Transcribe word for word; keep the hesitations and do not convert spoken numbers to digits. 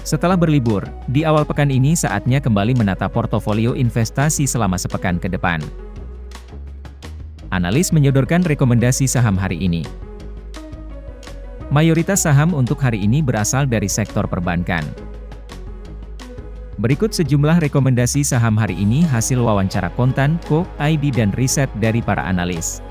Setelah berlibur, di awal pekan ini saatnya kembali menata portofolio investasi selama sepekan ke depan. Analis menyodorkan rekomendasi saham hari ini. Mayoritas saham untuk hari ini berasal dari sektor perbankan. Berikut sejumlah rekomendasi saham hari ini hasil wawancara kontan, Co, I D dan riset dari para analis.